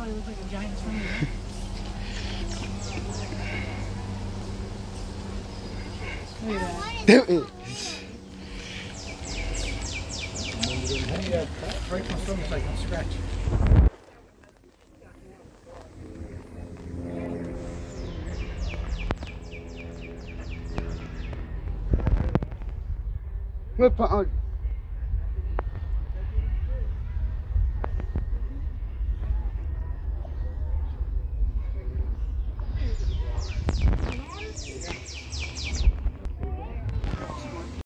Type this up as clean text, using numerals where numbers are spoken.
probably looks like a giant swimmer. Look at that. Do it. Break my phone so I can scratch. Whip on.